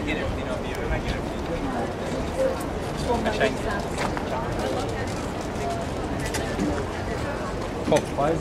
گرفتین و بیرون نگرفتین قشنگ خب فایز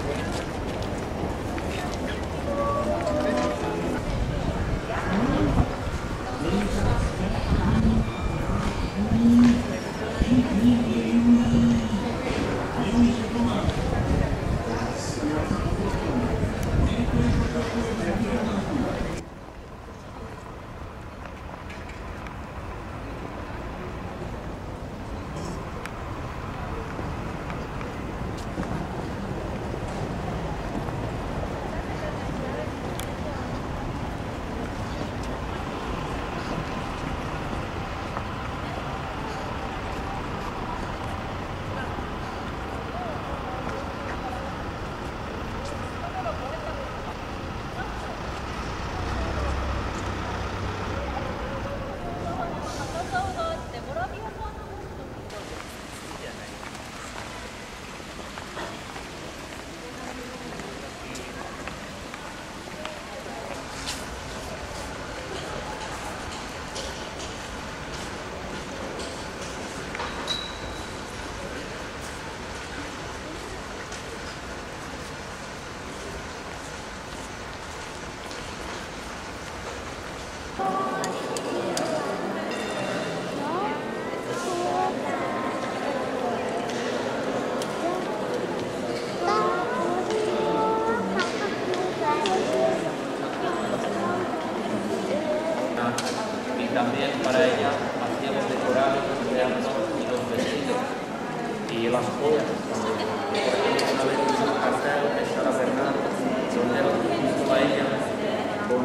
también para ella hacíamos decorar los teatros y los vestidos y las joyas. Por ejemplo, una vez hicimos un pastel de Sara Bernard, donde hemos visto a ella con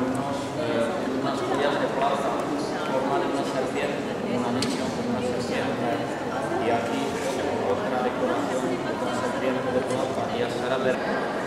unas joyas de plata formando una serpiente, un anillo con una serpiente. Y aquí otra decoración con una serpiente de plata y a Sara Bernard.